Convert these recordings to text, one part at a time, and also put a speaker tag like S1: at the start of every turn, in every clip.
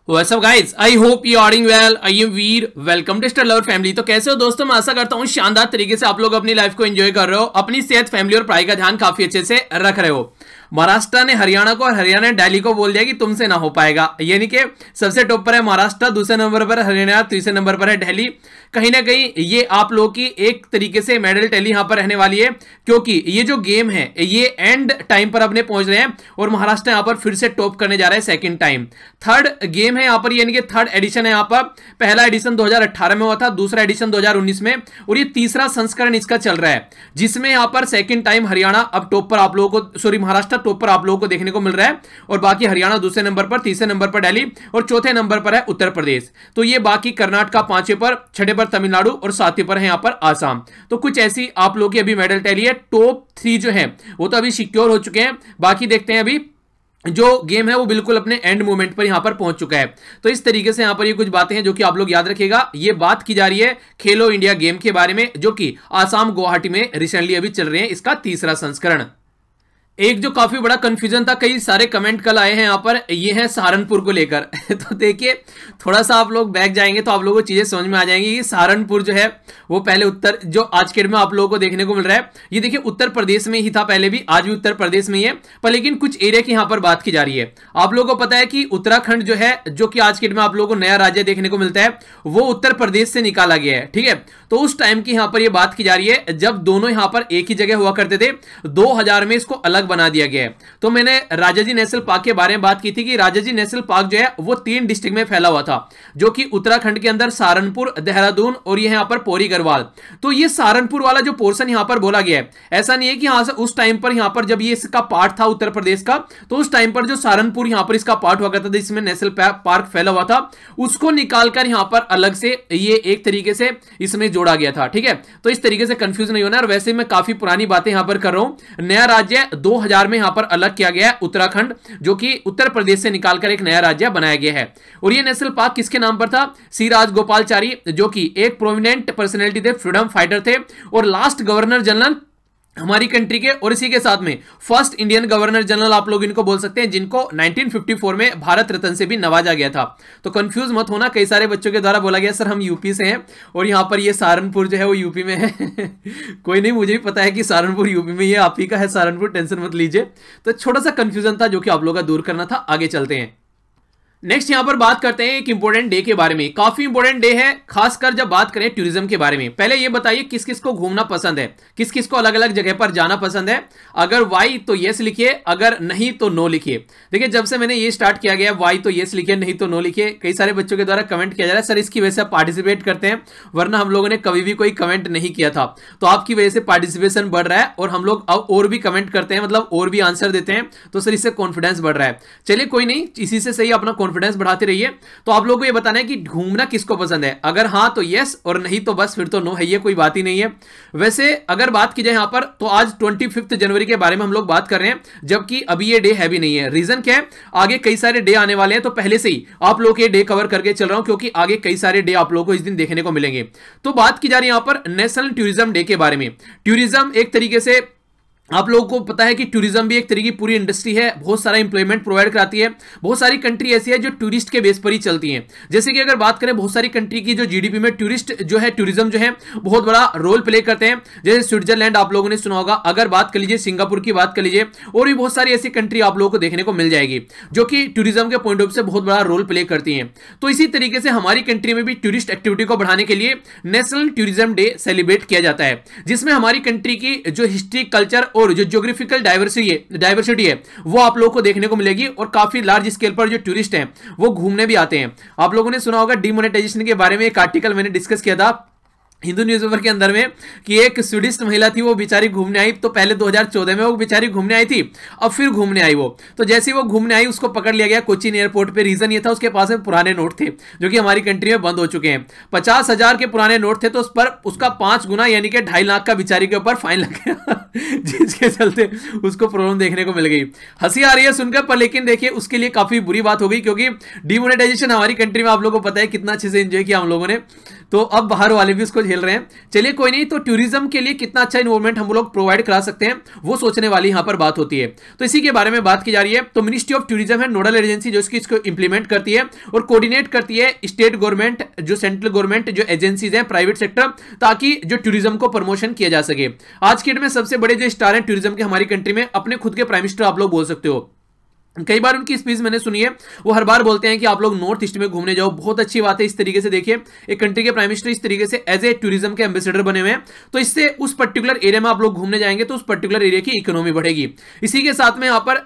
S1: What's up guys? I hope you are doing well. I am Veer. Welcome to Star Lover Family. तो कैसे हो दोस्तों? मैं आशा करता हूँ शानदार तरीके से आप लोग अपनी लाइफ को एंजॉय कर रहे हो, अपनी सेहत, फैमिली और पढ़ाई का ध्यान काफी अच्छे से रख रहे हो। महाराष्ट्र ने हरियाणा को और हरियाणा ने दिल्ली को बोल दिया कि तुमसे ना हो पाएगा, यानी कि सबसे टॉप पर है महाराष्ट्र, दूसरे नंबर पर हरियाणा, तीसरे नंबर पर है दिल्ली। कहीं ना कहीं ये आप लोगों की एक तरीके से मेडल टैली यहां पर रहने वाली है, क्योंकि ये जो गेम है ये एंड टाइम पर अपने पहुंच रहे हैं और महाराष्ट्र यहां पर फिर से टॉप करने जा रहा है सेकंड टाइम। थर्ड गेम है यहां पर, यानी कि थर्ड एडिशन है यहां पर। पहला एडिशन 2018 में हुआ था, दूसरा एडिशन 2019 में और ये तीसरा संस्करण इसका चल रहा है, जिसमें यहां पर सेकंड टाइम हरियाणा अब टॉप पर आप लोगों को, सॉरी महाराष्ट्र टॉप पर आप लोगों को देखने को मिल रहा है और बाकी हरियाणा दूसरे नंबर पर, तीसरे नंबर पर दिल्ली और चौथे नंबर पर है उत्तर प्रदेश। तो ये बाकी कर्नाटक पांचवें पर, छठे पर तमिलनाडु और सातवें पर है यहां पर आसाम। तो कुछ ऐसी आप लोगों की अभी मेडल टैली है। टॉप 3 जो है वो तो अभी सिक्योर हो चुके हैं, बाकी देखते हैं अभी जो गेम है वो बिल्कुल अपने एंड मोमेंट पर यहां पर पहुंच चुका है। तो इस तरीके से यहां पर ये कुछ बातें हैं जो कि आप लोग याद रखिएगा। ये बात की जा रही है खेलो इंडिया गेम के बारे में, जो कि आसाम गुवाहाटी में रिसेंटली अभी चल रहे हैं, इसका तीसरा संस्करण। एक जो काफी बड़ा कंफ्यूजन था, कई सारे कमेंट कल आए हैं यहाँ पर, ये है सहारनपुर को लेकर। तो देखिए थोड़ा सा आप लोग बैक जाएंगे तो आप लोगों को चीजें समझ में आ जाएंगी कि सहारनपुर जो है वो पहले उत्तर, जो आज के डेट में आप लोगों को देखने को मिल रहा है, ये देखिए उत्तर प्रदेश में ही था पहले भी, आज भी उत्तर प्रदेश में ही है, पर लेकिन कुछ एरिया की यहाँ पर बात की जा रही है। आप लोगों को पता है कि उत्तराखंड जो है, जो कि आज के डेट में आप लोगों को नया राज्य देखने को मिलता है, वो उत्तर प्रदेश से निकाला गया है, ठीक है। तो उस टाइम की यहाँ पर ये बात की जा रही है जब दोनों यहाँ पर एक ही जगह हुआ करते थे, 2000 में इसको अलग बना दिया गया है। तो मैंने राजाजी नेशनल पार्क के बारे में बात की थी कि राजाजी नेशनल पार्क जो है वो 3 डिस्ट्रिक्ट में फैला हुआ था, जो कि उत्तराखंड के अंदर सहारनपुर, देहरादून और ये यहाँ पर पौड़ी गढ़वाल। तो ये सहारनपुर वाला जो पोर्शन यहाँ पर बोला गया है, ऐसा नहीं है कि यहां से उस टाइम पर यहाँ पर जब ये इसका पार्ट था उत्तर प्रदेश का, तो उस टाइम पर जो सहारनपुर यहाँ पर इसका पार्ट हुआ करता था, जिसमें नेशनल पार्क फैला हुआ था, उसको निकालकर यहाँ पर अलग से ये एक तरीके से इसमें जोड़ा गया था, ठीक है। तो इस तरीके से कंफ्यूज नहीं होना। और वैसे मैं काफी पुरानी बातें यहाँ पर कर रहा हूं। नया राज्य 2000 में यहाँ पर अलग किया गया है उत्तराखंड, जो कि उत्तर प्रदेश से निकालकर एक नया राज्य बनाया गया है। और ये नेशनल पार्क किसके नाम पर था? सी राजगोपालचारी, जो कि एक प्रोमिनेंट पर्सनैलिटी थे, फ्रीडम फाइटर थे और लास्ट गवर्नर जनरल हमारी कंट्री के, और इसी के साथ में फर्स्ट इंडियन गवर्नर जनरल आप लोग इनको बोल सकते हैं, जिनको 1954 में भारत रत्न से भी नवाजा गया था। तो कंफ्यूज मत होना, कई सारे बच्चों के द्वारा बोला गया सर हम यूपी से हैं और यहाँ पर ये सहारनपुर जो है वो यूपी में है। कोई नहीं, मुझे भी पता है कि सहारनपुर यूपी में, ये आप ही का है सहारनपुर, टेंशन मत लीजिए। तो छोटा सा कंफ्यूजन था जो कि आप लोगों का दूर करना था। आगे चलते हैं। नेक्स्ट यहां पर बात करते हैं एक इंपॉर्टेंट डे के बारे में। काफी इंपॉर्टेंट डे है, खासकर जब बात करें टूरिज्म के बारे में। पहले ये बताइए किस किस को घूमना पसंद है, किस किस को अलग अलग जगह पर जाना पसंद है। अगर वाई तो यस लिखिए, अगर नहीं तो नो लिखिए। देखिए जब से मैंने ये स्टार्ट किया गया, वाई तो यस लिखिए, नहीं तो नो लिखिए। कई सारे बच्चों के द्वारा कमेंट किया जा रहा है सर इसकी वजह से आप पार्टिसिपेट करते हैं, वरना हम लोगों ने कभी भी कोई कमेंट नहीं किया था। तो आपकी वजह से पार्टिसिपेशन बढ़ रहा है और हम लोग अब और भी कमेंट करते हैं, मतलब और भी आंसर देते हैं, तो सर इससे कॉन्फिडेंस बढ़ रहा है। चलिए कोई नहीं, इसी से सही अपना कॉन्फिडेंस बढ़ाते रहिए। तो आप लोगों को ये बताना है कि घूमना किसको पसंद है। अगर हाँ तो यस और नहीं तो बस फिर तो नो है, ये कोई बात ही नहीं है। वैसे अगर बात की जाए यहां पर, तो आज 25 जनवरी के बारे में हम लोग बात कर रहे हैं, जबकि अभी ये डे है भी नहीं है। रीजन क्या है? आगे कई सारे डे आने वाले हैं, तो पहले से ही आप लोग ये डे कवर करके चल रहा हूं, क्योंकि आगे कई सारे डे आप लोगों को इस दिन देखने को मिलेंगे। तो बात की जा रही है यहां पर नेशनल टूरिज्म डे के बारे में। टूरिज्म एक तरीके से आप लोगों को पता है कि टूरिज्म भी एक तरीके की पूरी इंडस्ट्री है, बहुत सारा इंप्लॉयमेंट प्रोवाइड कराती है। बहुत सारी कंट्री ऐसी है जो टूरिस्ट के बेस पर ही चलती हैं। जैसे कि अगर बात करें बहुत सारी कंट्री की जो जीडीपी में टूरिस्ट जो है, टूरिज्म जो है बहुत बड़ा रोल प्ले करते हैं। जैसे स्विट्जरलैंड आप लोगों ने सुना होगा, अगर बात कर लीजिए सिंगापुर की बात कर लीजिए, और भी बहुत सारी ऐसी कंट्री आप लोगों को देखने को मिल जाएगी जो कि टूरिज्म के पॉइंट ऑफ से बहुत बड़ा रोल प्ले करती हैं। तो इसी तरीके से हमारी कंट्री में भी टूरिस्ट एक्टिविटी को बढ़ाने के लिए नेशनल टूरिज्म डे सेलिब्रेट किया जाता है, जिसमें हमारी कंट्री की जो हिस्ट्री, कल्चर और जो ज्योग्राफिकल डाइवर्सिटी है वो आप लोगों को देखने को मिलेगी। और काफी लार्ज स्केल पर जो टूरिस्ट हैं वो घूमने भी आते हैं। आप लोगों ने सुना होगा डिमोनेटाइजेशन के बारे में, एक आर्टिकल मैंने डिस्कस किया था हिंदू न्यूज़पेपर के अंदर में, कि एक स्वीडिश महिला थी, वो बेचारी घूमने आई। तो पहले 2014 में वो बेचारी घूमने आई थी, अब फिर घूमने आई वो। तो जैसे ही वो घूमने आई उसको पकड़ लिया गया कोचीन एयरपोर्ट पे। रीजन ये था उसके पास में पुराने नोट थे जो कि हमारी कंट्री में बंद हो चुके हैं। 50,000 के पुराने नोट थे, तो उस पर उसका 5 गुना यानी कि 2.5 लाख का बेचारी के ऊपर फाइन लग गया। जिसके चलते उसको प्रॉब्लम देखने को मिल गई। हंसी आ रही है सुनकर, पर लेकिन देखिए उसके लिए काफी बुरी बात हो गई, क्योंकि डिमोनेटाइजेशन हमारी कंट्री में आप लोगों को पता है कितना अच्छे से एंजॉय किया हम लोगों ने। तो अब बाहर वाले भी उसको झेल खेल रहे हैं। चलिए कोई नहीं, तो टूरिज्म के लिए कितना अच्छा इन्वॉल्वमेंट हम लोग प्रोवाइड करा सकते हैं, वो सोचने वाली यहां पर बात होती है। तो इसी के बारे में बात की जा रही है। तो मिनिस्ट्री ऑफ टूरिज्म है नोडल एजेंसी जो इसको इंप्लीमेंट करती है और कोऑर्डिनेट करती है स्टेट गवर्नमेंट, जो सेंट्रल गवर्नमेंट जो एजेंसीज हैं, प्राइवेट सेक्टर, ताकि जो टूरिज्म को प्रमोशन किया जा सके। आज के डेट में सबसे बड़े जो स्टार हैं टूरिज्म के हमारी कंट्री में, अपने खुद के प्राइम मिनिस्टर आप लोग बोल सकते हो। कई बार उनकी स्पीच मैंने सुनी है, वो हर बार बोलते हैं कि आप लोग नॉर्थ ईस्ट में घूमने जाओ, बहुत अच्छी बात है। इस तरीके से देखिए, एक कंट्री के प्राइम मिनिस्टर इस तरीके से एज ए टूरिज्म के एम्बेसडर बने हुए हैं, तो इससे उस पर्टिकुलर एरिया में आप लोग घूमने जाएंगे तो उस पर्टिकुलर एरिया की इकोनॉमी बढ़ेगी। इसी के साथ में यहाँ पर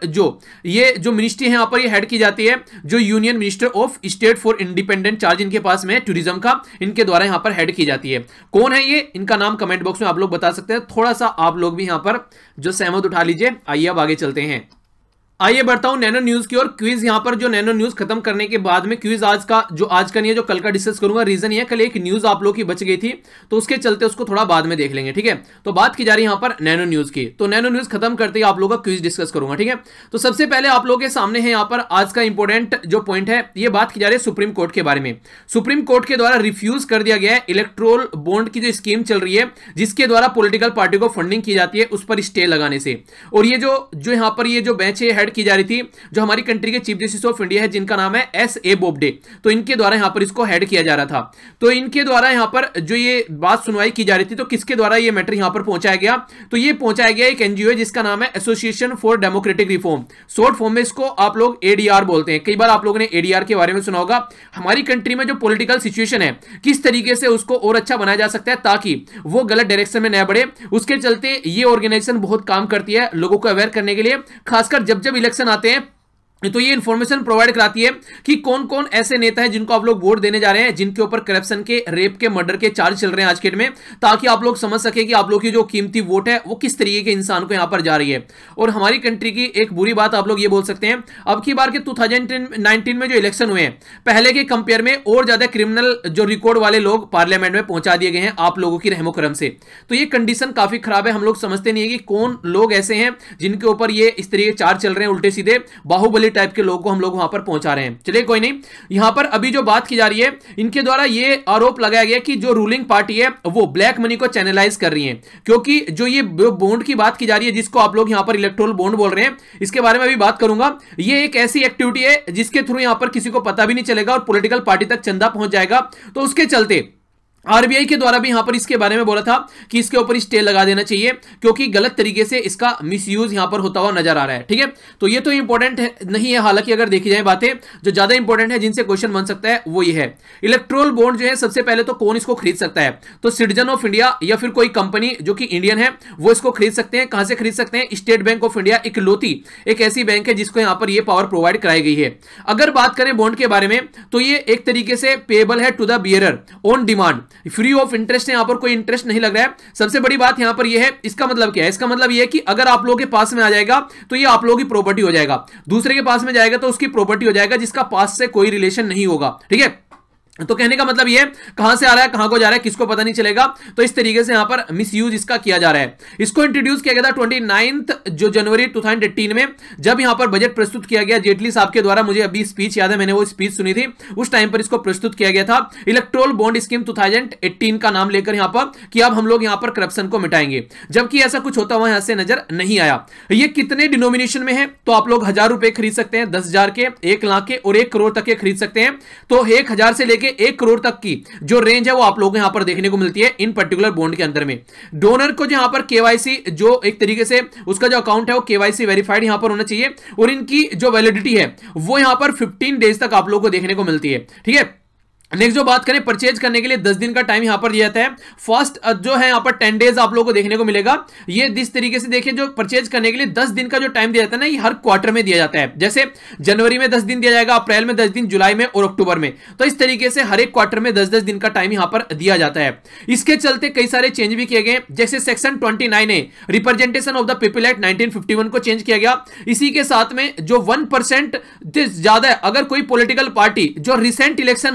S1: जो मिनिस्ट्री है यहाँ पर ये हेड की जाती है, जो union minister of state for independent charge इनके पास में टूरिज्म का, इनके द्वारा यहाँ पर हेड की जाती है। कौन है ये, इनका नाम कमेंट बॉक्स में आप लोग बता सकते हैं। थोड़ा सा आप लोग भी यहाँ पर जो सहमत उठा लीजिए। आइए अब आगे चलते हैं। आइए बढ़ता हूं नैनो न्यूज की और क्विज। यहां पर जो नैनो न्यूज खत्म करने के बाद में क्विज आज का नहीं है, जो कल का डिस्कस करूंगा। रीजन ये, कल एक न्यूज आप लोग की बच गई थी, तो उसके चलते उसको थोड़ा बाद में देख लेंगे, ठीक है। तो बात की जा रही है यहां पर नैनो न्यूज की। तो नैनो न्यूज खत्म करते ही आप लोगों का क्विज डिस्कस करूंगा, ठीक है। तो सबसे पहले आप लोगों के सामने है यहां पर आज का इंपॉर्टेंट जो पॉइंट है, ये बात की जा रही है सुप्रीम कोर्ट के बारे में। सुप्रीम कोर्ट के द्वारा रिफ्यूज कर दिया गया है इलेक्ट्रोल बॉन्ड की जो स्कीम चल रही है, जिसके द्वारा पॉलिटिकल पार्टी को फंडिंग की जाती है, उस पर स्टे लगाने से। और ये जो यहां पर ये जो बेंच हेड की जा रही थी, जो हमारी कंट्री के चीफ जस्टिस ऑफ इंडिया है, जिनका नाम है S.A. बोबडे, तो इनके द्वारा यहां पर इसको हेड किया जा रहा था। तो इनके द्वारा यहां पर जो ये बात सुनवाई की जा रही थी, तो किसके द्वारा ये मैटर यहां पर पहुंचाया गया, तो ये पहुंचाया गया एक एनजीओ है जिसका नाम है association for democratic reform. Short form में इसको आप लोग ADR बोलते हैं। कई बार आप लोगों ने ADR के बारे में सुना होगा। हमारी कंट्री में जो पॉलिटिकल सिचुएशन है, किस तरीके से उसको और अच्छा बनाया जा सकता है ताकि वो गलत डायरेक्शन में न बढ़े, उसके चलते ये ऑर्गेनाइजेशन बहुत काम करती है लोगों को अवेयर करने के लिए। खासकर जब जब इलेक्शन आते हैं, तो ये इंफॉर्मेशन प्रोवाइड कराती है कि कौन कौन ऐसे नेता हैं जिनको आप लोग वोट देने जा रहे हैं, जिनके ऊपर करप्शन के, रेप के, मर्डर के चार्ज चल रहे हैं आज के डेट में, ताकि आप लोग समझ सके कि आप लोग की जो कीमती वोट है वो किस तरीके के इंसान को यहां पर जा रही है। और हमारी कंट्री की एक बुरी बात आप लोग ये बोल सकते हैं, अब की बार के 2019 में जो इलेक्शन हुए हैं, पहले के कंपेयर में और ज्यादा क्रिमिनल जो रिकॉर्ड वाले लोग पार्लियामेंट में पहुंचा दिए गए हैं आप लोगों की रहमो करम से। तो ये कंडीशन काफी खराब है। हम लोग समझते नहीं है कि कौन लोग ऐसे हैं जिनके ऊपर ये इस तरीके चार्ज चल रहे हैं, उल्टे सीधे बाहुबली टाइप के लोगों को हम लोग वहां पर पहुंचा रहे हैं। चलिए कोई नहीं, यहां पर अभी जो बात की जा रही है, इनके द्वारा ये आरोप लगाया गया कि जो रूलिंग पार्टी है वो ब्लैक मनी को चैनलाइज कर रही है, क्योंकि जो ये बॉन्ड की बात की जा रही है, जिसको आप लोग यहां पर इलेक्टोरल बॉन्ड बोल रहे हैं, इसके बारे में भी बात करूंगा। ये एक ऐसी एक्टिविटी है जिसके थ्रू यहां पर किसी को पता भी नहीं चलेगा और पॉलिटिकल पार्टी तक चंदा पहुंच जाएगा। तो उसके चलते आरबीआई के द्वारा भी यहां पर इसके बारे में बोला था कि इसके ऊपर स्टे लगा देना चाहिए, क्योंकि गलत तरीके से इसका मिसयूज यहां पर होता हुआ नजर आ रहा है, ठीक है। तो ये तो इंपॉर्टेंट नहीं है, हालांकि अगर देखी जाए बातें जो ज्यादा इंपॉर्टेंट है, जिनसे क्वेश्चन बन सकता है, वो ये है इलेक्ट्रोल बॉन्ड जो है, सबसे पहले तो कौन इसको खरीद सकता है, तो सिटीजन ऑफ इंडिया या फिर कोई कंपनी जो कि इंडियन है वो इसको खरीद सकते हैं। कहां से खरीद सकते हैं? स्टेट बैंक ऑफ इंडिया इकलौती एक ऐसी बैंक है जिसको यहां पर ये पावर प्रोवाइड कराई गई है। अगर बात करें बॉन्ड के बारे में, तो ये एक तरीके से पेबल है to the bearer on demand, free of interest है, यहां पर कोई इंटरेस्ट नहीं लग रहा है। सबसे बड़ी बात यहां पर यह है, इसका मतलब क्या है? इसका मतलब यह है कि अगर आप लोगों के पास में आ जाएगा तो ये आप लोगों की प्रॉपर्टी हो जाएगा, दूसरे के पास में जाएगा तो उसकी प्रॉपर्टी हो जाएगा, जिसका पास से कोई रिलेशन नहीं होगा, ठीक है। तो कहने का मतलब ये, कहां से आ रहा है, कहां को जा रहा है, किसको पता नहीं चलेगा। तो इस तरीके से यहां पर मिसयूज इसका किया जा रहा है। इसको इंट्रोड्यूस किया गया था 29 जनवरी 2018 में, जब यहां पर बजट प्रस्तुत किया गया जेटली साहब के द्वारा। मुझे अभी स्पीच याद है, मैंने वो स्पीच सुनी थी, उस टाइम पर इसको प्रस्तुत किया गया था, इलेक्ट्रोल बॉन्ड स्कीम 2018 का नाम लेकर यहां पर, कि अब हम लोग यहां पर करप्शन को मिटाएंगे, जबकि ऐसा कुछ होता हुआ यहां से नजर नहीं आया। ये कितने डिनोमिनेशन में है? तो आप लोग 1000 रुपए खरीद सकते हैं, 10,000 के, 1 लाख के और 1 करोड़ तक के खरीद सकते हैं। तो 1000 से लेके 1 करोड़ तक की जो रेंज है वो आप लोगों को यहां पर देखने को मिलती है इन पर्टिकुलर बॉन्ड के अंदर में। डोनर को यहां पर केवाईसी, जो एक तरीके से उसका जो अकाउंट है वो केवाईसी वेरीफाइड यहां पर होना चाहिए, और इनकी जो वैलिडिटी है वो यहां पर 15 डेज तक आप लोगों को देखने को मिलती है, ठीक है। नेक्स्ट जो बात करें, परचेज करने के लिए 10 दिन का टाइम यहां पर दिया जाता है। फर्स्ट जो है यहां पर 10 डेज आप लोगों को देखने को मिलेगा। ये जिस तरीके से देखिए, जो परचेज करने के लिए 10 दिन का जो टाइम दिया जाता है ना, ये हर क्वार्टर में दिया जाता है। जैसे जनवरी में 10 दिन दिया जाएगा, अप्रैल में 10 दिन, जुलाई में और अक्टूबर में। तो इस तरीके से हर एक क्वार्टर में 10-10 दिन का टाइम यहां पर दिया जाता है। इसके चलते कई सारे चेंज भी किए गए, जैसे section 29A representation of the people act 1951 को चेंज किया गया। इसी के साथ में जो 1% ज्यादा, अगर कोई पॉलिटिकल पार्टी जो रिसेंट इलेक्शन हुए हैं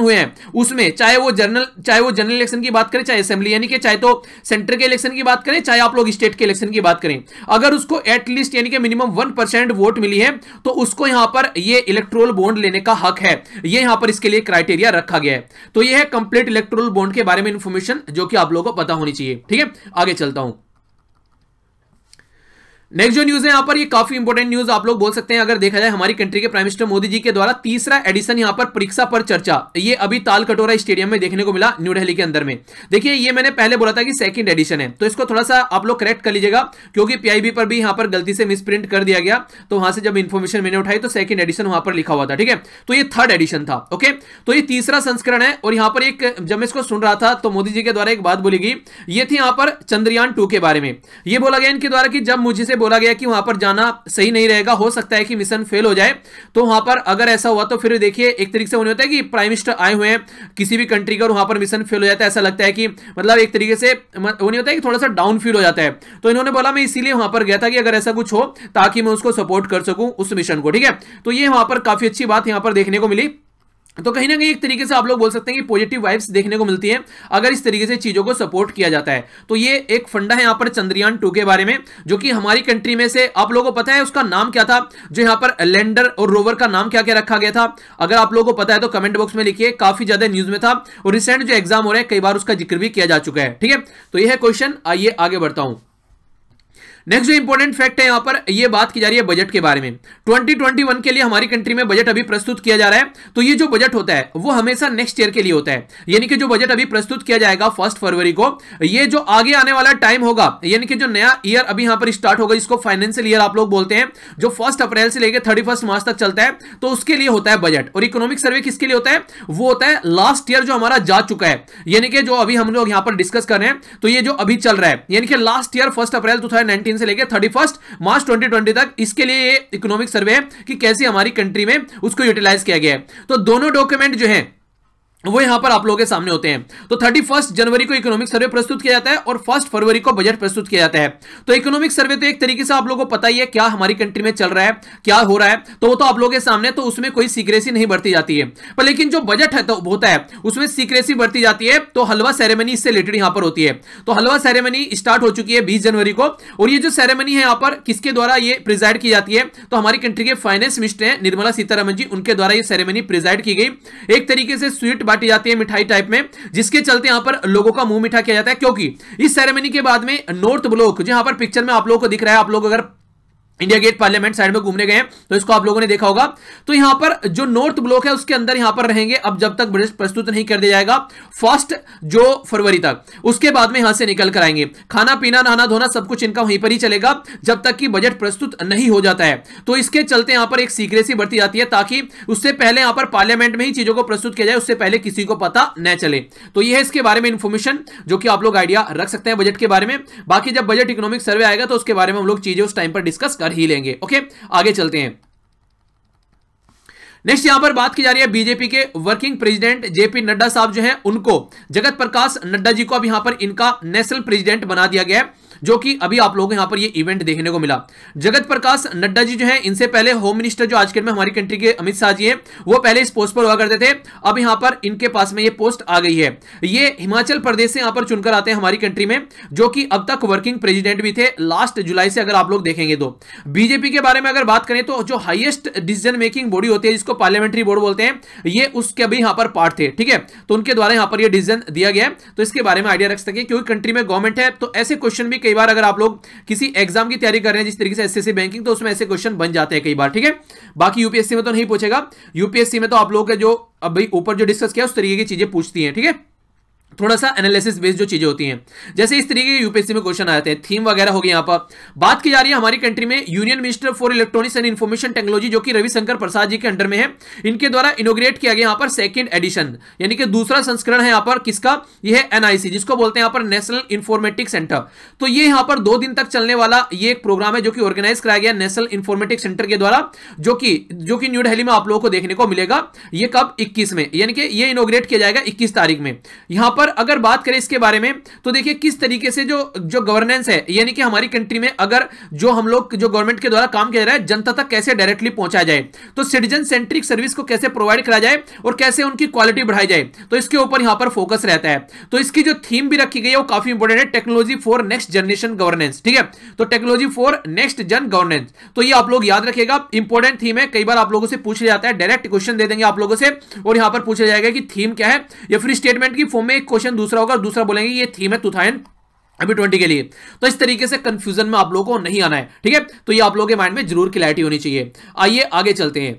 S1: उसमें चाहे वो जनरल इलेक्शन की बात करें, चाहे असेंबली, यानी कि चाहे तो सेंटर के इलेक्शन की बात करें, चाहे आप लोग स्टेट के इलेक्शन की बात करें, अगर उसको एटलीस्ट यानी कि मिनिमम 1% वोट मिली है तो उसको यहां पर ये इलेक्टोरल बॉन्ड लेने का हक है। ये यहां पर इसके लिए क्राइटेरिया रखा गया है। तो ये है कंप्लीट इलेक्टोरल बॉन्ड के बारे में इंफॉर्मेशन जो कि आप लोगों को पता होनी चाहिए। ठीक है, आगे चलता हूं। नेक्स्ट जो न्यूज है यहां पर, ये काफी इंपॉर्टेंट न्यूज आप लोग बोल सकते हैं अगर देखा जाए, हमारी कंट्री के प्राइम मिनिस्टर मोदी जी के द्वारा तीसरा एडिशन यहां पर परीक्षा पर चर्चा, ये अभी ताल कटोरा स्टेडियम में देखने को मिला न्यू दिल्ली के अंदर में। देखिए ये मैंने पहले बोला था कि सेकंड एडिशन है, तो इसको थोड़ा सा आप लोग करेक्ट कर लीजिएगा क्योंकि पीआईबी पर भी यहां पर गलती से मिसप्रिंट कर दिया गया, तो वहां से जब इंफॉर्मेशन मैंने उठाई तो सेकंड एडिशन वहां पर लिखा हुआ था। ठीक है, तो ये थर्ड एडिशन था। ओके, तो ये तीसरा संस्करण है। और यहां पर एक, जब मैं इसको सुन रहा था तो मोदी जी के द्वारा एक बात बोली गई, ये थी यहां पर चंद्रयान 2 के बारे में। ये बोला गया इनके द्वारा कि जब मुझे से बोला गया कि वहां पर जाना सही नहीं रहेगा, हो सकता है कि मिशन फेल हो जाए, तो वहां पर अगर ऐसा हुआ तो फिर देखिए एक तरीके से होता है कि प्राइम मिनिस्टर आए हुए हैं किसी भी कंट्री का और वहां पर मिशन फेल हो जाता है, ऐसा लगता है कि मतलब एक तरीके से वो नहीं होता है कि थोड़ा सा डाउन फील हो जाता है। तो इन्होंने बोला मैं इसीलिए वहां पर गया था कि अगर ऐसा कुछ हो ताकि मैं उसको सपोर्ट कर सकूं उस मिशन को। ठीक है, तो ये वहां पर काफी अच्छी बात यहां पर देखने को मिली। तो कहीं ना कहीं एक तरीके से आप लोग बोल सकते हैं कि पॉजिटिव वाइब्स देखने को मिलती हैं अगर इस तरीके से चीजों को सपोर्ट किया जाता है। तो ये एक फंडा है यहां पर चंद्रयान 2 के बारे में, जो कि हमारी कंट्री में से, आप लोगों को पता है उसका नाम क्या था, जो यहां पर लैंडर और रोवर का नाम क्या क्या रखा गया था, अगर आप लोगों को पता है तो कमेंट बॉक्स में लिखिए। काफी ज्यादा न्यूज में था और रिसेंट जो एग्जाम हो रहा है कई बार उसका जिक्र भी किया जा चुका है। ठीक है, तो यह है क्वेश्चन। आइए आगे बढ़ता हूं। नेक्स्ट जो इंपॉर्टेंट फैक्ट है यहां पर, यह बात की जा रही है बजट के बारे में। 2021 के लिए हमारी कंट्री में बजट अभी प्रस्तुत किया जा रहा है। तो ये जो बजट होता है वो हमेशा नेक्स्ट ईयर के लिए होता है, यानी कि जो बजट अभी प्रस्तुत किया जाएगा 1 फरवरी को, ये जो आगे आने वाला टाइम होगा, यानी कि जो नया ईयर अभी यहां पर स्टार्ट होगा, जिसको फाइनेंशियल ईयर आप लोग बोलते हैं, जो 1 अप्रैल से लेकर 31 मार्च तक चलता है, तो उसके लिए होता है बजट। और इकोनॉमिक सर्वे किसके लिए होता है, वो होता है लास्ट ईयर जो हमारा जा चुका है, यानी कि जो अभी हम लोग यहां पर डिस्कस कर रहे हैं, तो ये जो अभी चल रहा है, यानी कि लास्ट ईयर 1 अप्रैल 2019 से लेकर 31 मार्च 2020 तक, इसके लिए ये इकोनॉमिक सर्वे है कि कैसे हमारी कंट्री में उसको यूटिलाइज किया गया है। तो दोनों डॉक्यूमेंट जो हैं वो यहां पर आप लोगों के सामने होते हैं। तो 31 जनवरी को इकोनॉमिक सर्वे प्रस्तुत किया जाता है और 1 फरवरी को बजट प्रस्तुत किया जाता है। तो इकोनॉमिक सर्वे तो एक तरीके से आप लोगों को पता ही है क्या हमारी कंट्री में चल रहा है, क्या हो रहा है, तो वो तो आप लोगों के सामने, तो उसमें कोई सीक्रेसी नहीं बरती जाती है। पर लेकिन जो बजट है तो होता है उसमें सीक्रेसी बरती जाती है। तो हलवा सेरेमनी इससे रिलेटेड यहां पर होती है। तो हलवा सेरेमनी स्टार्ट हो चुकी है 20 जनवरी को, और ये जो सेरेमनी है यहां पर किसके द्वारा ये प्रिजाइड की जाती है, तो हमारी कंट्री के फाइनेंस मिनिस्टर हैं निर्मला सीतारमण जी, उनके द्वारा ये सेरेमनी प्रिजाइड की गई। एक तरीके से स्वीट बांटी जाती है, मिठाई टाइप में, जिसके चलते यहां पर लोगों का मुंह मीठा किया जाता है। क्योंकि इस सेरेमनी के बाद में नॉर्थ ब्लॉक, जो यहां पर पिक्चर में आप लोगों को दिख रहा है, आप लोग अगर इंडिया गेट पार्लियामेंट साइड में घूमने गए हैं तो इसको आप लोगों ने देखा होगा, तो यहां पर जो नॉर्थ ब्लॉक है उसके अंदर यहां पर रहेंगे अब जब तक बजट प्रस्तुत नहीं कर दिया जाएगा 1 जो फरवरी तक। उसके बाद में यहां से निकल कर आएंगे, खाना पीना नहाना धोना सब कुछ इनका वहीं पर ही चलेगा जब तक कि बजट प्रस्तुत नहीं हो जाता है। तो इसके चलते यहां पर एक सीक्रेसी बरती जाती है ताकि उससे पहले यहां पर पार्लियामेंट में ही चीजों को प्रस्तुत किया जाए, उससे पहले किसी को पता न चले। तो यह है इसके बारे में इंफॉर्मेशन जो कि आप लोग आइडिया रख सकते हैं बजट के बारे में। बाकी जब बजट इकोनॉमिक सर्वे आएगा तो उसके बारे में हम लोग चीजें उस टाइम पर डिस्कस कर ही लेंगे। ओके, आगे चलते हैं। नेक्स्ट यहां पर बात की जा रही है बीजेपी के वर्किंग प्रेसिडेंट जेपी नड्डा साहब जो हैं, उनको जगत प्रकाश नड्डा जी को अब यहां पर इनका नेशनल प्रेसिडेंट बना दिया गया है, जो कि अभी आप लोगों को यहां पर ये इवेंट देखने को मिला। जगत प्रकाश नड्डा जी जो हैं, इनसे पहले होम मिनिस्टर जो आजकल में हमारी कंट्री के अमित शाह जी हैं, वो पहले इस पोस्ट पर हुआ करते थे। अब यहां पर इनके पास में ये पोस्ट आ गई है। ये हिमाचल प्रदेश से यहां पर चुनकर आते हैं हमारी कंट्री में, जो कि अब तक वर्किंग प्रेसिडेंट भी थे लास्ट जुलाई से, अगर आप लोग देखेंगे तो। बीजेपी के बारे में अगर बात करें तो जो हाईएस्ट डिसीजन मेकिंग बॉडी होती है, जिसको पार्लियामेंट्री बोर्ड बोलते हैं, ये उसके अभी यहां पर पार्ट थे। ठीक है, तो उनके द्वारा यहां पर ये डिसीजन दिया गया है, तो इसके बारे में आइडिया रख सके, क्योंकि कंट्री में गवर्नमेंट है तो ऐसे क्वेश्चन भी कई बार अगर आप लोग किसी एग्जाम की तैयारी कर रहे हैं जिस तरीके से एसएससी बैंकिंग, तो उसमें ऐसे क्वेश्चन बन जाते हैं कई बार। ठीक है, बाकी यूपीएससी में तो नहीं पूछेगा, यूपीएससी में तो आप लोगों के जो अभी ऊपर जो डिस्कस किया उस तरीके की चीजें पूछती हैं। ठीक है, थोड़ा सा एनालिसिस बेस्ड जो चीजें होती हैं, जैसे इस तरीके के यूपीएससी में क्वेश्चन आते हैं। थीम वगैरह होगी। यहां पर बात की जा रही है हमारी कंट्री में union minister for electronics and information technology, जो कि रविशंकर प्रसाद जी के अंडर में है, इनके द्वारा इनोग्रेट किया गया यहां पर सेकंड एडिशन, यानी कि दूसरा संस्करण है यहां पर किसका, यह है एनआईसी, जिसको बोलते हैं यहां पर नेशनल इंफॉर्मेटिक्स सेंटर। तो ये यहां पर 2 दिन तक चलने वाला ये एक प्रोग्राम है जो कि ऑर्गेनाइज कराया गया नेशनल इंफॉर्मेटिक्स सेंटर के द्वारा, जो कि न्यू दिल्ली में आप लोगों को देखने को मिलेगा। ये कब, 21 में, यानी कि ये इनोग्रेट किया जाएगा 21 तारीख में। यहां पर पर अगर बात करें इसके बारे में तो देखिए किस तरीके से जो गवर्नेंस है, यानी कि हमारी कंट्री में अगर जो हम लोग जो गवर्नमेंट के द्वारा काम किया जा रहा है जनता तक कैसे डायरेक्टली पहुंचाया जाए, तो सिटीजन सेंट्रिक सर्विस को कैसे प्रोवाइड करा जाए और कैसे उनकी क्वालिटी बढ़ाई जाए, तो इसके ऊपर यहां पर फोकस रहता है। तो इसकी जो थीम भी रखी गई है वो काफी इंपॉर्टेंट है, technology for next generation governance. ठीक है, तो technology for next gen governance, तो ये आप लोग याद रखिएगा, इंपॉर्टेंट थीम है। कई बार आप लोगों से पूछ लिया जाता है, डायरेक्ट क्वेश्चन दे देंगे आप लोगों से और यहां पर पूछा जाएगा कि थीम क्या है, या फिर स्टेटमेंट की फॉर्म में एक क्वेश्चन दूसरा होगा, दूसरा बोलेंगे ये थीम है 2020 के लिए। तो इस तरीके से कंफ्यूजन में आप लोगों को नहीं आना है। ठीक है, तो ये आप लोगों के माइंड में जरूर क्लैरिटी होनी चाहिए। आइए आगे चलते हैं।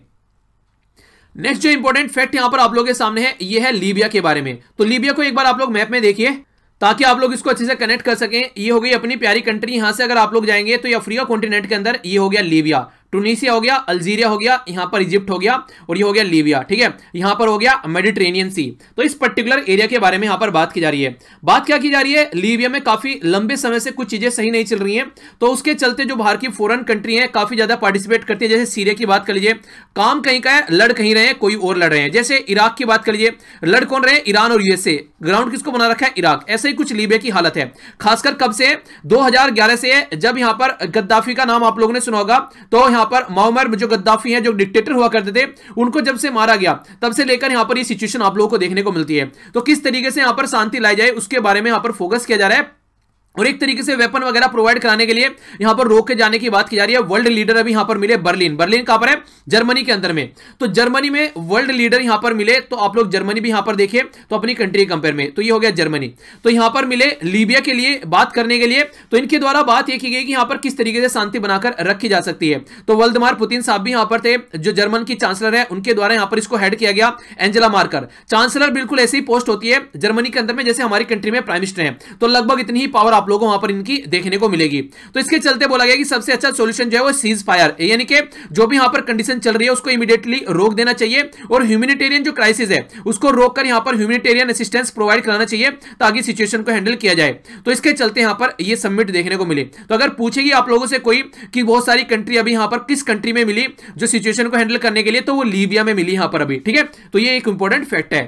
S1: नेक्स्ट जो इंपॉर्टेंट फैक्ट यहां पर आप लोगों के सामने है, ये है लीबिया के बारे में। तो लीबिया को एक बार आप लोग मैप में देखिए ताकि आप लोग इसको अच्छे से कनेक्ट कर सकें। ये हो गई अपनी प्यारी कंट्री, यहां से अगर आप लोग जाएंगे तो ये अफ्रीका कॉन्टिनेंट के अंदर ये हो गया लीबिया, टूनिसिया हो गया, अल्जीरिया हो गया, यहां पर इजिप्ट हो गया और ये हो गया लीबिया। ठीक है, यहां पर हो गया मेडिटेरेनियन सी। तो इस पर्टिकुलर एरिया के बारे में यहां पर बात की जा रही है। बात क्या की जा रही है, लीबिया में काफी लंबे समय से कुछ चीजें सही नहीं चल रही हैं, तो उसके चलते जो बाहर की फॉरेन कंट्री है काफी ज्यादा पार्टिसिपेट करती है। जैसे सीरिया की बात कर लीजिए, काम कहीं का है, लड़ कहीं रहे हैं, कोई और लड़ रहे हैं। जैसे इराक की बात कर लीजिए, लड़ कौन रहे हैं, ईरान और यूएसए, ग्राउंड किसको बना रखा है, इराक। ऐसे ही कुछ लीबिया की हालत है, खासकर कब से, 2011 से, जब यहां पर गद्दाफी का नाम आप लोगों ने सुना होगा। तो यहां पर मुअम्मर जो गद्दाफी हैं, जो डिक्टेटर हुआ करते थे, उनको जब से मारा गया तब से लेकर यहां पर ये सिचुएशन आप लोगों को देखने को मिलती है। तो किस तरीके से यहां पर शांति लाई जाए उसके बारे में यहां पर फोकस किया जा रहा है, और एक तरीके से वेपन वगैरह प्रोवाइड कराने के लिए यहां पर रोक के जाने की बात की जा रही है। वर्ल्ड लीडर अभी यहां पर मिले, बर्लिन कहां पर है, जर्मनी के अंदर में। तो जर्मनी में वर्ल्ड लीडर यहां पर मिले, तो आप लोग जर्मनी भी यहां पर देखिए, तो अपनी कंट्री कंपेयर में, तो ये हो गया जर्मनी। तो यहां पर मिले लीबिया के लिए बात करने के लिए, तो इनके द्वारा बात यह की गई कि यहां पर किस तरीके से शांति बनाकर रखी जा सकती है। तो व्लादिमीर पुतिन साहब भी यहां पर थे, जो जर्मन की चांसलर है, उनके द्वारा यहां पर इसको हेड किया गया, एंजेला मार्कर। चांसलर बिल्कुल ऐसी पोस्ट होती है जर्मनी के अंदर में जैसे हमारी कंट्री में प्राइम मिनिस्टर है, तो लगभग इतनी ही पावर आप लोगों वहां पर इनकी देखने को मिलेगी। तो इसके चलते बोला गया कि सबसे अच्छा सॉल्यूशन जो है वो सीज फायर, यानी कि जो भी यहां पर कंडीशन चल रही है उसको इमीडिएटली रोक देना चाहिए, और ह्यूमैनिटेरियन जो क्राइसिस है उसको रोककर यहां पर ह्यूमैनिटेरियन असिस्टेंस प्रोवाइड कराना चाहिए ताकि सिचुएशन को हैंडल किया जाए। तो इसके चलते यहां पर ये समिट देखने को मिली। तो अगर पूछेगी आप लोगों से कोई कि बहुत सारी कंट्री अभी यहां पर किस कंट्री में मिली जो सिचुएशन को हैंडल करने के लिए, तो वो लीबिया में मिली यहां पर अभी। ठीक है, तो ये एक इंपॉर्टेंट फैक्ट है।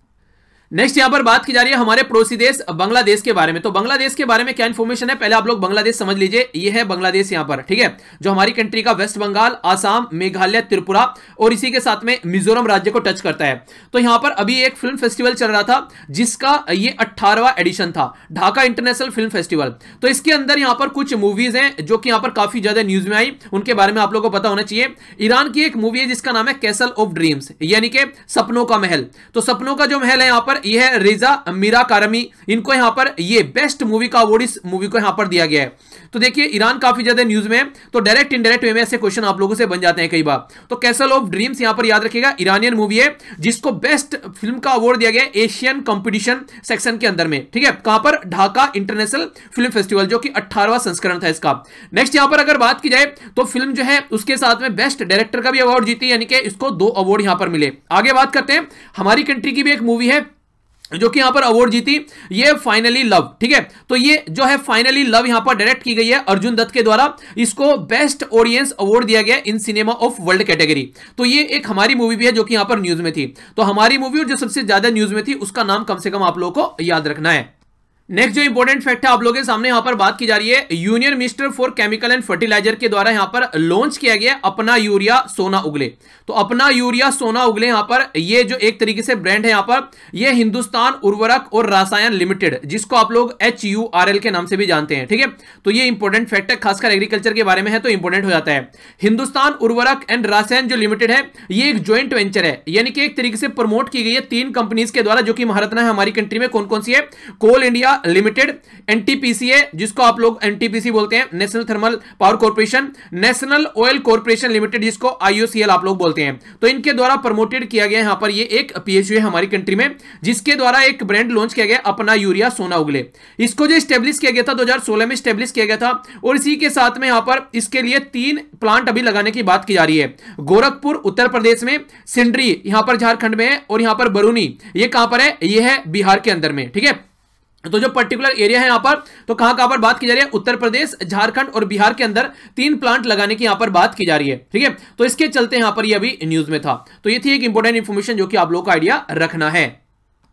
S1: नेक्स्ट यहां पर बात की जा रही है हमारे पड़ोसी देश बांग्लादेश के बारे में। तो बांग्लादेश के बारे में क्या इंफॉर्मेशन है, पहले आप लोग बांग्लादेश समझ लीजिए। ये है बांग्लादेश यहां पर, ठीक है, जो हमारी कंट्री का वेस्ट बंगाल, आसाम, मेघालय, त्रिपुरा और इसी के साथ में मिजोरम राज्य को टच करता है। तो यहां पर अभी एक फिल्म फेस्टिवल चल रहा था जिसका ये 18वां एडिशन था, ढाका इंटरनेशनल फिल्म फेस्टिवल। तो इसके अंदर यहां पर कुछ मूवीज हैं जो कि यहां पर काफी ज्यादा न्यूज में आई, उनके बारे में आप लोगों को पता होना चाहिए। ईरान की एक मूवी है जिसका नाम है कैसल ऑफ ड्रीम्स, यानी कि सपनों का महल। तो सपनों का जो महल है यहां पर ये है रेजा मीरा कारमी, इनको यहां पर ये बेस्ट मूवी का अवार्ड इस मूवी को यहां पर दिया गया है। तो देखिए ईरान काफी ज्यादा न्यूज में है, तो डायरेक्ट इनडायरेक्ट वे में ऐसे क्वेश्चन आप लोगों से बन जाते हैं कई बार। तो कैसल ऑफ ड्रीम्स यहां पर याद रखिएगा, ईरानियन मूवी है जिसको बेस्ट फिल्म का अवार्ड दिया गया एशियन कंपटीशन सेक्शन के अंदर में। ठीक है, कहां पर, ढाका इंटरनेशनल फिल्म फेस्टिवल, जो कि 18वां संस्करण था इसका। नेक्स्ट यहां पर अगर बात की जाए तो फिल्म जो है उसके साथ में बेस्ट डायरेक्टर का भी अवार्ड जीती, यानी कि इसको 2 अवार्ड यहां पर मिले। आगे बात करते हैं, हमारी कंट्री की भी एक मूवी है जो कि यहां पर अवार्ड जीती, ये फाइनली लव। ठीक है, तो ये जो है फाइनली लव यहां पर डायरेक्ट की गई है अर्जुन दत्त के द्वारा, इसको बेस्ट ऑडियंस अवार्ड दिया गया in cinema of world category. तो ये एक हमारी मूवी भी है जो कि यहां पर न्यूज में थी। तो हमारी मूवी और जो सबसे ज्यादा न्यूज में थी उसका नाम कम से कम आप लोगों को याद रखना है। नेक्स्ट जो इंपॉर्टेंट फैक्ट है आप लोगों के सामने यहां पर बात की जा रही है, union minister for chemical and fertiliser के द्वारा यहां पर लॉन्च किया गया अपना यूरिया सोना उगले। तो अपना यूरिया सोना उगले यहां पर ये जो एक तरीके से ब्रांड है यहां पर, ये हिंदुस्तान उर्वरक और रसायन लिमिटेड, जिसको आप लोग HURL के नाम से भी जानते हैं। ठीक है, तो ये इंपॉर्टेंट फैक्ट है, खासकर एग्रीकल्चर के बारे में है तो इंपॉर्टेंट हो जाता है। हिंदुस्तान उर्वरक एंड रसायन जो लिमिटेड है ये एक ज्वाइंट वेंचर है, यानी कि एक तरीके से प्रमोट की गई है 3 कंपनीज के द्वारा, जो कि महारत्ना है हमारी कंट्री में। कौन कौन सी है, कोल इंडिया लिमिटेड, NTPC जिसको आप लोग NTPC बोलते हैं, national thermal power corporation, national oil corporation limited जिसको IOCL आप लोग बोलते हैं। तो इनके द्वारा प्रमोटेड किया गया यहां पर ये एक PSU है हमारी कंट्री में, जिसके द्वारा एक ब्रांड लॉन्च किया गया अपना यूरिया सोना उगले। इसको जो स्टेब्लिश किया गया था 2016 में स्टेब्लिश किया गया था, और इसी के साथ में यहां पर इसके लिए 3 प्लांट अभी लगाने की बात की जा रही है। गोरखपुर उत्तर प्रदेश में, सिंडरी यहां पर झारखंड में है, और यहां पर बरूनी ये कहां पर है, ये है बिहार के अंदर में। ठीक है, तो जो पर्टिकुलर एरिया है यहां पर, तो कहां पर बात की जा रही है, उत्तर प्रदेश, झारखंड और बिहार के अंदर 3 प्लांट लगाने की यहां पर बात की जा रही है। ठीक है, तो इसके चलते यहां पर ये अभी न्यूज में था। तो ये थी एक इंपॉर्टेंट इंफॉर्मेशन जो कि आप लोगों का आइडिया रखना है।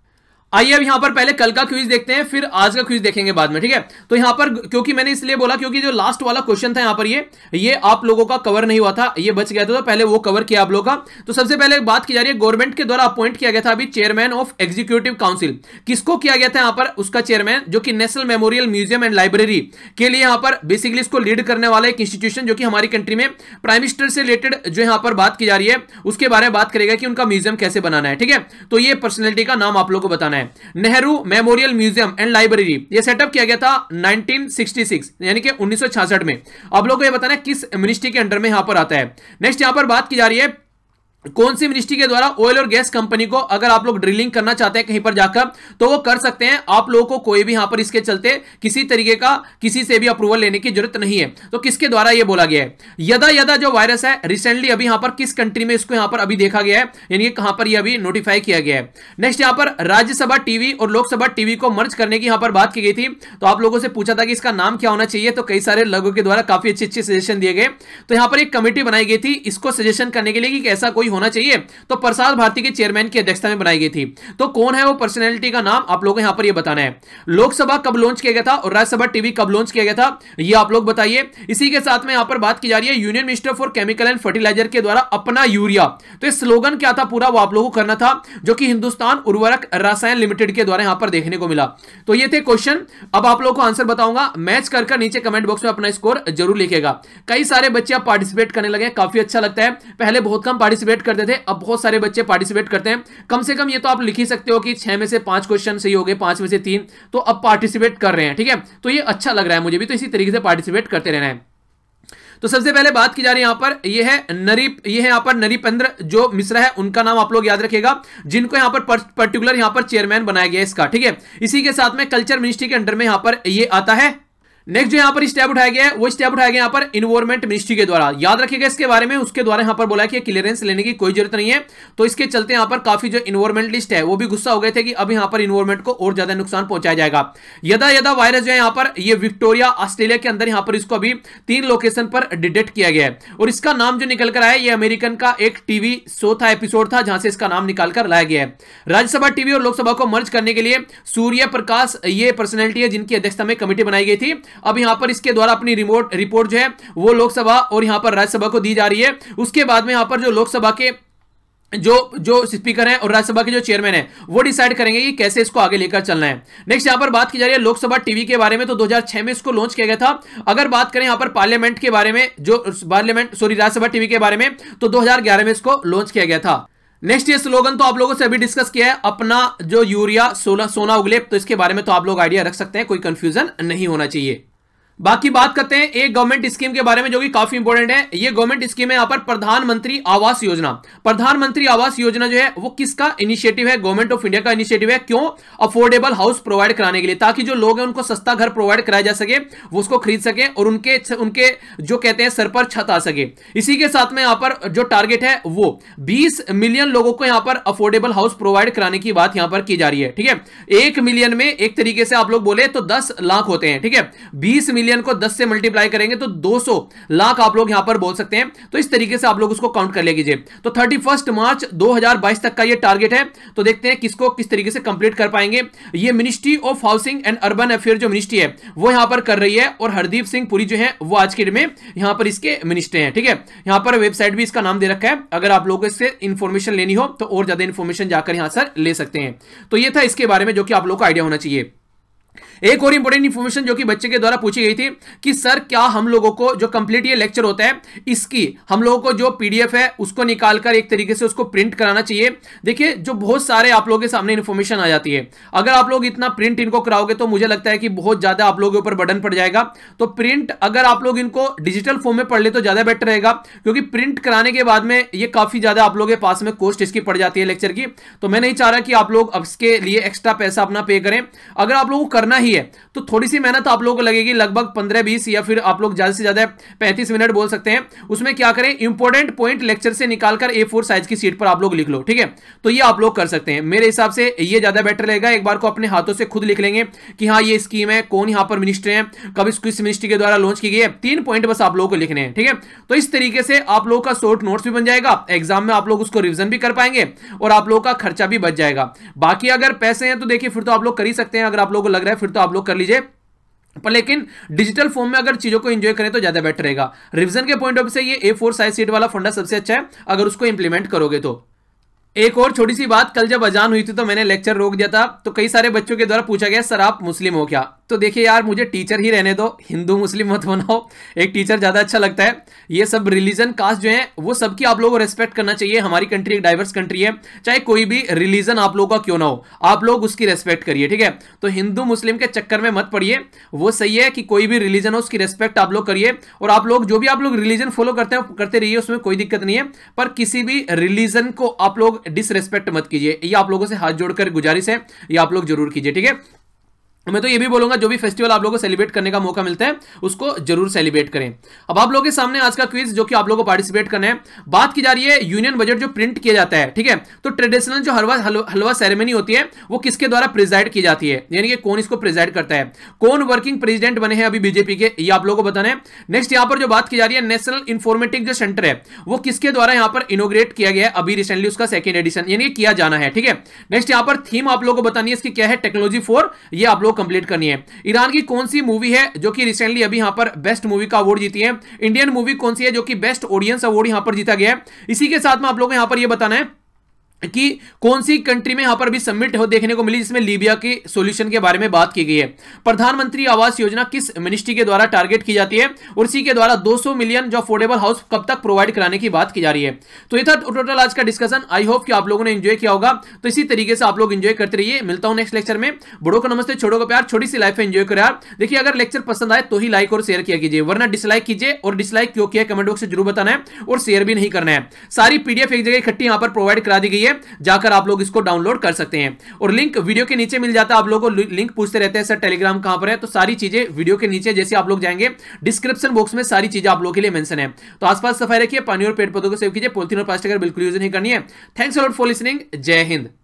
S1: आइए अब यहां पर पहले कल का क्विज देखते हैं, फिर आज का क्विज देखेंगे बाद में, ठीक है। तो यहां पर क्योंकि मैंने इसलिए बोला क्योंकि जो लास्ट वाला क्वेश्चन था यहां पर ये आप लोगों का कवर नहीं हुआ था, ये बच गया था, तो पहले वो कवर किया आप लोगों का। तो सबसे पहले बात की जा रही है गवर्नमेंट के द्वारा अपॉइंट किया गया था अभी चेयरमैन ऑफ एग्जीक्यूटिव काउंसिल, किसको किया गया था यहां पर, उसका चेयरमैन जो कि national memorial museum and library के लिए यहां पर बेसिकली इसको लीड करने वाला एक इंस्टीट्यूशन जो कि हमारी कंट्री में प्राइम मिनिस्टर से रिलेटेड जो यहां पर बात की जा रही है उसके बारे में बात करेगा कि उनका म्यूजियम कैसे बनाना है, ठीक है। तो ये पर्सनैलिटी का नाम आप लोगों को बताना है। Nehru memorial museum and library ये सेटअप किया गया था 1966 यानी कि 1966 में। आप लोगों को ये बताना है किस मिनिस्ट्री के अंडर में यहां पर आता है। नेक्स्ट यहां पर बात की जा रही है कौन सी मिनिस्ट्री के द्वारा ऑयल और गैस कंपनी को अगर आप लोग ड्रिलिंग करना चाहते हैं कहीं पर जाकर तो वो कर सकते हैं, आप लोगों को कोई भी यहां पर इसके चलते किसी तरीके का किसी से भी अप्रूवल लेने की जरूरत नहीं है। तो किसके द्वारा ये बोला गया है, यदा जो वायरस है रिसेंटली अभी यहां पर किस कंट्री में इसको यहां पर अभी देखा गया है, यानी कि कहां पर ये अभी नोटिफाई किया गया है। नेक्स्ट यहां पर राज्यसभा टीवी और लोकसभा टीवी को मर्ज करने की यहां पर बात की गई थी, तो आप लोगों से पूछा था कि इसका नाम क्या होना चाहिए, तो कई सारे लोगों के द्वारा काफी अच्छे सजेशन दिए गए। तो यहां पर एक कमेटी बनाई गई थी इसको सजेशन करने के लिए कि ऐसा कोई होना चाहिए, तो प्रसार भारती के चेयरमैन की अध्यक्षता में बनाई गई थी। तो कौन है वो पर्सनैलिटी का नाम आप लोगों को यहां पर ये बताना है। लोकसभा कब लॉन्च किया गया था और राज्यसभा टीवी कब लॉन्च किया गया था ये आप लोग बताइए। इसी के साथ में यहां पर बात की जा रही है union minister for chemical and fertiliser के द्वारा अपना यूरिया, तो ये स्लोगन क्या था पूरा वो आप लोगों को करना था, जो कि हिंदुस्तान उर्वरक रसायन लिमिटेड के द्वारा यहां पर देखने को मिला। तो ये थे क्वेश्चन, अब आप लोगों को आंसर बताऊंगा, मैच कर नीचे कमेंट बॉक्स में अपना स्कोर जरूर लिखेगा। कई सारे बच्चे अब पार्टिसिपेट करने लगे, काफी अच्छा लगता है, पहले बहुत कम पार्टिसिपेट करते थे, अब बहुत सारे बच्चे पार्टिसिपेट करते हैं। कम से कम ये तो आप लिख ही सकते हो कि 6 में से 5 क्वेश्चन सही हो गए, 5 में से 3, तो अब पार्टिसिपेट कर रहे हैं, ठीक है। तो ये अच्छा लग रहा है मुझे भी, तो इसी तरीके से पार्टिसिपेट करते रहना है। तो सबसे पहले बात की जा रही है यहां पर ये है यहां पर नरिपेंद्र जो मिश्रा है, उनका नाम आप लोग याद रखिएगा, जिनको यहां पर पर्टिकुलर यहां पर चेयरमैन बनाया गया है इसका, ठीक है। इसी के साथ में कल्चर मिनिस्ट्री के अंडर में यहां पर ये आता है। नेक्स्ट जो यहां पर स्टेप उठाया गया है वो स्टेप उठाया गया यहां पर इन्वायरमेंट मिनिस्ट्री के द्वारा, याद रखिएगा इसके बारे में, उसके द्वारा यहां पर बोला कि क्लियरेंस लेने की कोई जरूरत नहीं है। तो इसके चलते यहां पर काफी जो इन्वायरमेंटलिस्ट है वो भी गुस्सा हो गए थे कि अब यहां पर इन्वायरमेंट को और ज्यादा नुकसान पहुंचाया जाएगा। यदा वायरस जो है यहां पर ये विक्टोरिया ऑस्ट्रेलिया के अंदर यहां पर इसको अभी 3 लोकेशन पर डिटेक्ट किया गया है, और इसका नाम जो निकल कर आया ये अमेरिकन का एक टीवी शो था, एपिसोड था, जहां से इसका नाम निकाल कर लाया गया है। राज्यसभा टीवी और लोकसभा को मर्ज करने के लिए सूर्य प्रकाश ये पर्सनैलिटी है जिनकी अध्यक्षता में कमेटी बनाई गई थी। अब यहां पर इसके द्वारा अपनी रिपोर्ट जो है वो लोकसभा और यहां पर राज्यसभा को दी जा रही है। उसके बाद में यहां पर जो लोकसभा के जो स्पीकर हैं और राज्यसभा के जो चेयरमैन हैं वो डिसाइड करेंगे कि कैसे इसको आगे लेकर चलना है। नेक्स्ट यहां पर बात की जा रही है लोकसभा टीवी के बारे में, तो 2006 में इसको लॉन्च किया गया था। अगर बात करें यहां पर पार्लियामेंट के बारे में, राज्यसभा टीवी के बारे में, तो 2011 में इसको लॉन्च किया गया था। नेक्स्ट ये स्लोगन तो आप लोगों से अभी डिस्कस किया है, अपना जो यूरिया सोना उगले, तो इसके बारे में तो आप लोग आइडिया रख सकते हैं, कोई कंफ्यूजन नहीं होना चाहिए। बाकी बात करते हैं एक गवर्नमेंट स्कीम के बारे में जो कि काफी इंपॉर्टेंट है। ये गवर्नमेंट स्कीम है यहां पर प्रधानमंत्री आवास योजना। प्रधानमंत्री आवास योजना जो है वो किसका इनिशिएटिव है, गवर्नमेंट ऑफ इंडिया का इनिशिएटिव है। क्यों? अफोर्डेबल हाउस प्रोवाइड कराने के लिए, ताकि जो लोग हैं उनको सस्ता घर प्रोवाइड कराया जा सके, वो उसको खरीद सके और उनके जो कहते हैं सर पर छत आ सके। इसी के साथ में यहां पर जो टारगेट है वो 20 मिलियन लोगों को यहां पर अफोर्डेबल हाउस प्रोवाइड कराने की बात यहां पर की जा रही है, ठीक है। 1 मिलियन में एक तरीके से आप लोग बोले तो 10 लाख होते हैं, ठीक है। 20 मिलियन को 10 से मल्टीप्लाई करेंगे तो 200 लाख आप लोग यहां पर बोल सकते हैं। तो इस तरीके से आप लोग उसको काउंट कर लीजिए। तो 31 मार्च 2022 तक का ये टारगेट है। तो देखते हैं किसको किस तरीके से कंप्लीट कर पाएंगे। ये ministry of housing and urban affair जो मिनिस्ट्री है वो यहां पर कर रही है, और हरदीप सिंह पुरी जो है वो आज के डेट में यहां पर इसके मिनिस्टर हैं, ठीक है। यहां पर वेबसाइट भी इसका नाम दे रखा है, अगर आप लोगों को इससे इंफॉर्मेशन लेनी हो तो और ज्यादा इंफॉर्मेशन जाकर यहां से ले सकते हैं। तो ये था इसके बारे में जो कि आप लोगों को आइडिया होना चाहिए। एक और इंपॉर्टेंट इंफॉर्मेशन जो कि बच्चे के द्वारा पूछी गई थी कि सर क्या हम लोगों को जो कंप्लीट ये लेक्चर होता है इसकी हम लोगों को जो पीडीएफ है उसको निकालकर एक तरीके से उसको प्रिंट कराना चाहिए। देखिए जो बहुत सारे आप लोगों के सामने इंफॉर्मेशन आ जाती है, अगर आप लोग इतना प्रिंट इनको कराओगे तो मुझे लगता है कि बहुत ज्यादा आप लोगों के ऊपर बर्डन पड़ जाएगा। तो प्रिंट अगर आप लोग इनको डिजिटल फॉर्म में पढ़ ले तो ज्यादा बेटर रहेगा, क्योंकि प्रिंट कराने के बाद में ये काफी ज्यादा आप लोगों के पास में कॉस्ट इसकी पड़ जाती है लेक्चर की। तो मैं नहीं चाह रहा कि आप लोग अब इसके लिए एक्स्ट्रा पैसा अपना पे करें। अगर आप लोगों को करना ही है तो थोड़ी सी मेहनत आप लोगों को लगेगी, लगभग 15-20 या फिर आप लोग ज्यादा से ज्यादा 35 मिनट बोल सकते हैं। उसमें क्या करें, इंपॉर्टेंट पॉइंट लेक्चर से निकालकर A4 साइज की शीट पर आप लोग लिख लो, ठीक है। तो ये आप लोग कर सकते हैं, मेरे हिसाब से ये ज्यादा बेटर रहेगा। एक बार को अपने हाथों से खुद लिख लेंगे कि हाँ ये स्कीम है, कौन यहां पर मिनिस्टर है, कब इसको इस मिनिस्ट्री के द्वारा लॉन्च की गई है, 3 पॉइंट बस आप लोगों को लिखने हैं, ठीक है। तो इस तरीके से आप लोगों का शॉर्ट नोट्स भी बन जाएगा, एग्जाम में आप लोग उसको रिवीजन भी कर पाएंगे और आप लोगों का खर्चा भी बच जाएगा। बाकी अगर पैसे हैं तो देखिए फिर तो आप लोग कर ही सकते हैं, अगर आप लोगों को लग रहा है फिर तो आप लोग कर लीजिए, पर लेकिन डिजिटल फॉर्म में अगर चीजों को एंजॉय करें तो ज्यादा बेटर रहेगा। रिवीजन के पॉइंट ऑफ व्यू से ये A4 साइज शीट वाला फंडा सबसे अच्छा है अगर उसको इंप्लीमेंट करोगे तो। एक और छोटी सी बात, कल जब अजान हुई थी तो मैंने लेक्चर रोक दिया था, तो कई सारे बच्चों के द्वारा पूछा गया सर आप मुस्लिम हो क्या। तो देखिए यार मुझे टीचर ही रहने दो, हिंदू मुस्लिम मत बनाओ, एक टीचर ज्यादा अच्छा लगता है। ये सब रिलीजन कास्ट जो है वो सबकी आप लोगों को रेस्पेक्ट करना चाहिए। हमारी कंट्री एक डाइवर्स कंट्री है, चाहे कोई भी रिलीजन आप लोगों का क्यों ना हो, आप लोग उसकी रेस्पेक्ट करिए, ठीक है। तो हिंदू मुस्लिम के चक्कर में मत पड़िए, वो सही है कि कोई भी रिलीजन हो उसकी रेस्पेक्ट आप लोग करिए, और आप लोग जो भी आप लोग रिलीजन फॉलो करते हैं करते रहिए, उसमें कोई दिक्कत नहीं है, पर किसी भी रिलीजन को आप लोग डिसरेस्पेक्ट मत कीजिए। ये आप लोगों से हाथ जोड़कर गुजारिश है, ये आप लोग जरूर कीजिए, ठीक है। मैं तो ये भी बोलूंगा जो भी फेस्टिवल आप लोगों को सेलिब्रेट करने का मौका मिलता है उसको जरूर सेलिब्रेट करें। अब आप लोगों के सामने आज का क्विज जो कि आप लोगों को पार्टिसिपेट करना है। बात की जा रही है यूनियन बजट जो प्रिंट किया जाता है, ठीक है। तो ट्रेडिशनल जो हलवा सेरेमनी होती है वो किसके द्वारा प्रिजाइड की जाती है, यानी कि कौन इसको प्रिजाइड करता है, कौन वर्किंग प्रेसिडेंट बने हैं अभी बीजेपी के, ये आप लोगों को बताना है। नेक्स्ट यहाँ पर जो बात की जा रही है नेशनल इंफॉर्मेटिव जो सेंटर है वो किसके द्वारा यहाँ पर इनोग्रेट किया गया है, अभी रिसेंटली उसका सेकंड एडिशन यानी कि किया जाना है, ठीक है। नेक्स्ट यहाँ पर थीम आप लोगों को बतानी है इसकी क्या है, टेक्नोलॉजी 4, ये आप लोग कंप्लीट करनी है। ईरान की कौन सी मूवी है जो कि रिसेंटली अभी यहां पर बेस्ट मूवी का अवार्ड जीती है, इंडियन मूवी कौन सी है जो कि बेस्ट ऑडियंस अवार्ड यहां पर जीता गया है। इसी के साथ में आप लोगों को यहां पर यह बताना है कि कौन सी कंट्री में यहां पर भी सबमिट हो देखने को मिली जिसमें लीबिया के सॉल्यूशन के बारे में बात की गई है। प्रधानमंत्री आवास योजना किस मिनिस्ट्री के द्वारा टारगेट की जाती है और इसी के द्वारा 200 मिलियन जो अफोर्डेबल हाउस कब तक प्रोवाइड कराने की बात की जा रही है। तो ये था टोटल आज का डिस्कशन। आई होप कि आप लोगों ने एंजॉय किया होगा, तो इसी तरीके से आप लोग एंजॉय करते रहिए। मिलता हूं नेक्स्ट लेक्चर में। बड़ों को नमस्ते, छोटों को प्यार, छोटी सी लाइफ में एंजॉय करो यार। देखिए अगर लेक्चर पसंद आए तो ही लाइक और शेयर किया कीजिए, वरना डिसलाइक कीजिए, और डिसलाइक क्यों किया कमेंट बॉक्स में जरूर बताना है और शेयर भी नहीं करना है। सारी पीडीएफ एक जगह इकट्ठी यहां पर प्रोवाइड करा दी गई है, जाकर आप लोग इसको डाउनलोड कर सकते हैं, और लिंक वीडियो के नीचे मिल जाता है। आप लोगों को लिंक पूछते रहते हैं सर टेलीग्राम कहां पर है, तो सारी चीजें वीडियो के नीचे जैसे आप लोग जाएंगे डिस्क्रिप्शन बॉक्स में सारी चीजें आप लोगों के लिए मेंशन है। तो आसपास सफाई रखिए, पानी और पेड़ पौधों को सेव कीजिए, पॉलिथीन और प्लास्टिक बिल्कुल यूज नहीं करनी है। Thanks a lot for listening. जय हिंद।